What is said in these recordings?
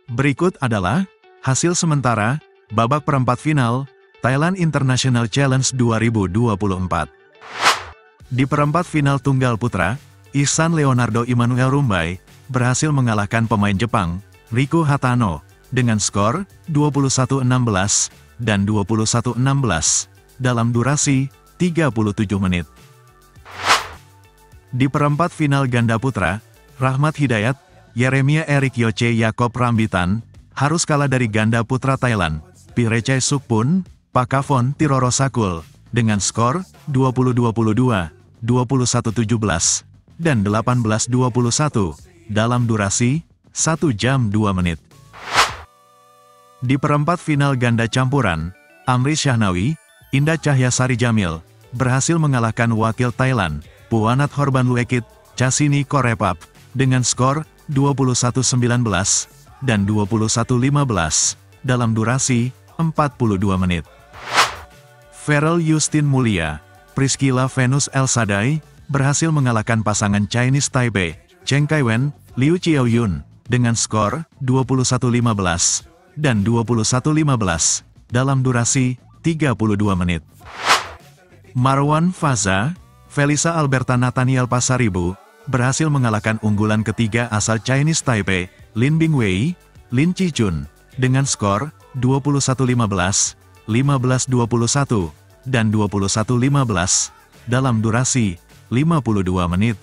Berikut adalah hasil sementara babak perempat final Thailand International Challenge 2024. Di perempat final tunggal putra, Ihsan Leonardo Immanuel Rumbai berhasil mengalahkan pemain Jepang, Riku Hatano, dengan skor 21-16 dan 21-16 dalam durasi 37 menit. Di perempat final ganda putra, Rahmat Hidayat, Yeremia Erik Yoce Yakob Rambitan, harus kalah dari ganda putra Thailand, Pirechai Sukpun, Pakavon Tirorosakul, dengan skor 20-22, 21-17, dan 18-21, dalam durasi 1 jam 2 menit. Di perempat final ganda campuran, Amri Syahnawi, Indah Cahyasari Jamil, berhasil mengalahkan wakil Thailand, Puanat Horbanluekit, Chasini Korepap, dengan skor 21-19, dan 21-15, dalam durasi 42 menit. Farel Justin Mulia, Priscilla Venus Elsadai, berhasil mengalahkan pasangan Chinese Taipei, Cheng Kaiwen, Liu Xiaoyun, dengan skor 21-15, dan 21-15, dalam durasi 32 menit. Marwan Faza, Felisa Alberta Nathaniel Pasaribu, berhasil mengalahkan unggulan ketiga asal Chinese Taipei, Lin Bingwei, Lin Chichun, dengan skor 21-15, 15-21, dan 21-15, dalam durasi 52 menit.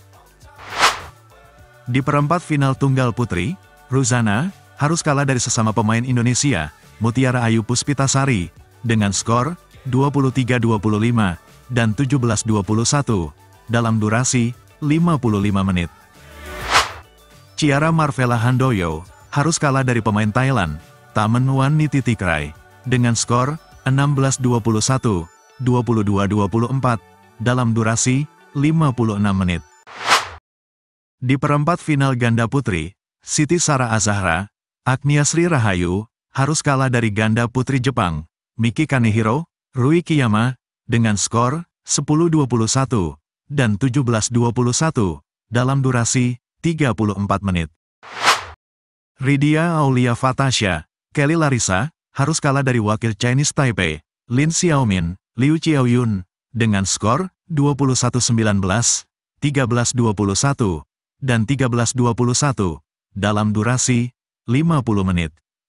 Di perempat final tunggal putri, Ruzana harus kalah dari sesama pemain Indonesia, Mutiara Ayu Puspitasari, dengan skor 23-25 dan 17-21, dalam durasi 55 menit. Ciara Marvella Handoyo harus kalah dari pemain Thailand, Tamenwan Nititikrai, dengan skor 16-21, 22-24, dalam durasi 56 menit. Di perempat final ganda putri, Siti Sarah Azahra, Agniasri Rahayu, harus kalah dari ganda putri Jepang, Miki Kanehiro, Rui Kiyama, dengan skor 10-21, dan 17-21, dalam durasi 34 menit. Ridhia Aulia Fatasha, Kelly Larissa, harus kalah dari wakil Chinese Taipei, Lin Xiaomin, Liu Xiaoyun, dengan skor 21-19, 13-21, dan 13-21, dalam durasi 50 menit.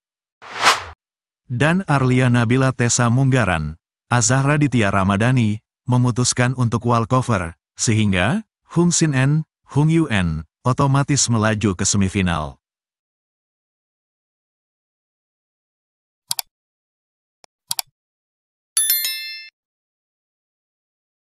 Dan Arlia Nabila Tessa Munggaran, Azahra Ditya Ramadhani, memutuskan untuk walkover, sehingga Hung Sin En, Hung Yuen, otomatis melaju ke semifinal.